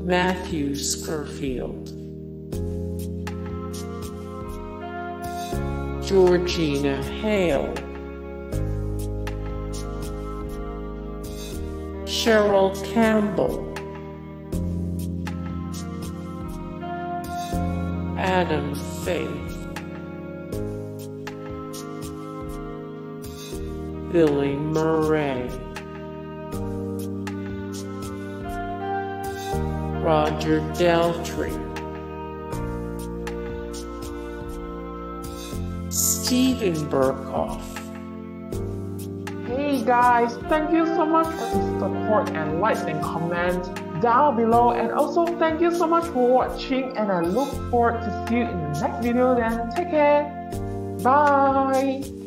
Matthew Scurfield, Georgina Hale, Cheryl Campbell, Adam Faith, Billy Murray, Roger Daltrey, Steven Berkoff. Hey guys, thank you so much for the support and likes and comments down below, and also thank you so much for watching, and I look forward to see you in the next video. Then take care, bye.